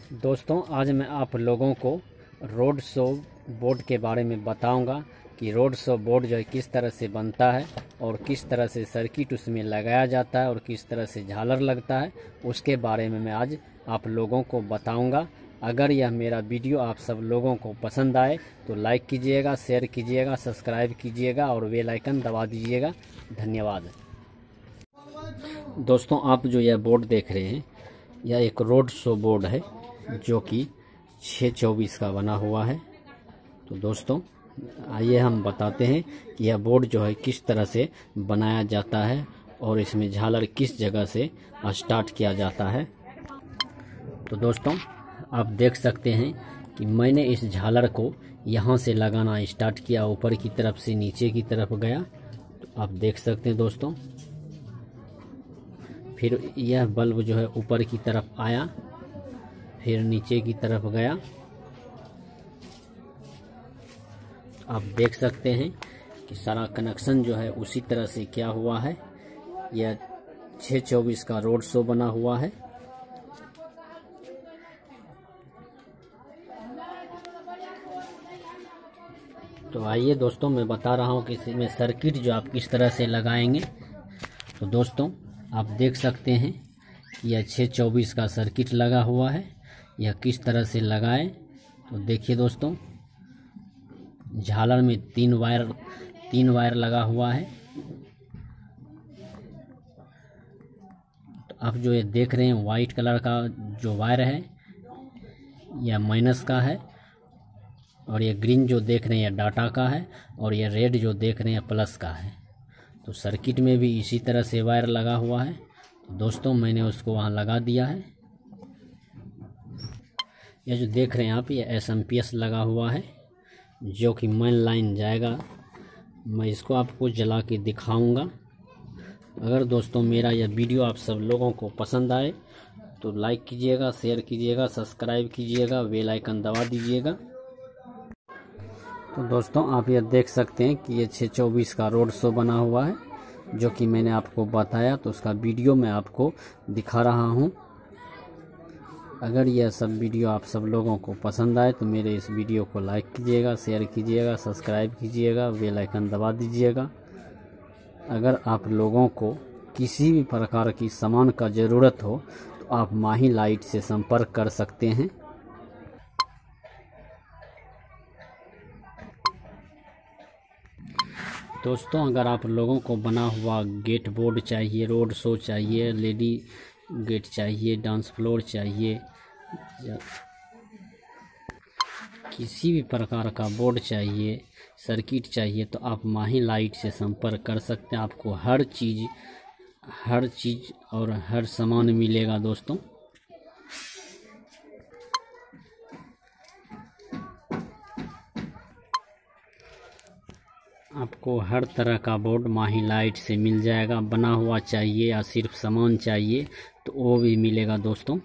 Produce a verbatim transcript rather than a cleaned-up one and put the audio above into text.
दोस्तों, आज मैं आप लोगों को रोड शो बोर्ड के बारे में बताऊंगा कि रोड शो बोर्ड जो है किस तरह से बनता है और किस तरह से सर्किट उसमें लगाया जाता है और किस तरह से झालर लगता है, उसके बारे में मैं आज आप लोगों को बताऊंगा। अगर यह मेरा वीडियो आप सब लोगों को पसंद आए तो लाइक कीजिएगा, शेयर कीजिएगा, सब्सक्राइब कीजिएगा और बेल आइकन दबा दीजिएगा। धन्यवाद। दोस्तों, आप जो यह बोर्ड देख रहे हैं यह एक रोड शो बोर्ड है जो कि छः चौबीस का बना हुआ है। तो दोस्तों, आइए हम बताते हैं कि यह बोर्ड जो है किस तरह से बनाया जाता है और इसमें झालर किस जगह से स्टार्ट किया जाता है। तो दोस्तों, आप देख सकते हैं कि मैंने इस झालर को यहाँ से लगाना स्टार्ट किया, ऊपर की तरफ से नीचे की तरफ गया। तो आप देख सकते हैं दोस्तों, फिर यह बल्ब जो है ऊपर की तरफ आया, फिर नीचे की तरफ गया। आप देख सकते हैं कि सारा कनेक्शन जो है उसी तरह से क्या हुआ है। यह छः चौबीस का रोड शो बना हुआ है। तो आइए दोस्तों, मैं बता रहा हूँ कि इसमें सर्किट जो आप किस तरह से लगाएंगे। तो दोस्तों, आप देख सकते हैं कि यह छः चौबीस का सर्किट लगा हुआ है। यह किस तरह से लगाएं, तो देखिए दोस्तों, झालर में तीन वायर तीन वायर लगा हुआ है। तो आप जो ये देख रहे हैं वाइट कलर का जो वायर है यह माइनस का है, और ये ग्रीन जो देख रहे हैं डाटा का है, और ये रेड जो देख रहे हैं प्लस का है। तो सर्किट में भी इसी तरह से वायर लगा हुआ है। तो दोस्तों, मैंने उसको वहाँ लगा दिया है। ये जो देख रहे हैं आप, ये एस एम पी एस लगा हुआ है जो कि मेन लाइन जाएगा। मैं इसको आपको जला के दिखाऊंगा। अगर दोस्तों मेरा यह वीडियो आप सब लोगों को पसंद आए तो लाइक कीजिएगा, शेयर कीजिएगा, सब्सक्राइब कीजिएगा, बेल आइकन दबा दीजिएगा। तो दोस्तों, आप यह देख सकते हैं कि ये छः चौबीस का रोड शो बना हुआ है जो कि मैंने आपको बताया, तो उसका वीडियो मैं आपको दिखा रहा हूँ। अगर यह सब वीडियो आप सब लोगों को पसंद आए तो मेरे इस वीडियो को लाइक कीजिएगा, शेयर कीजिएगा, सब्सक्राइब कीजिएगा, बेल आइकन दबा दीजिएगा। अगर आप लोगों को किसी भी प्रकार की सामान का ज़रूरत हो तो आप माही लाइट से संपर्क कर सकते हैं। दोस्तों, अगर आप लोगों को बना हुआ गेट बोर्ड चाहिए, रोड शो चाहिए, लेडी गेट चाहिए, डांस फ्लोर चाहिए, किसी भी प्रकार का बोर्ड चाहिए, सर्किट चाहिए, तो आप माही लाइट से संपर्क कर सकते हैं। आपको हर चीज़ हर चीज़ और हर सामान मिलेगा दोस्तों। आपको हर तरह का बोर्ड माही लाइट से मिल जाएगा। बना हुआ चाहिए या सिर्फ सामान चाहिए तो वो भी मिलेगा दोस्तों।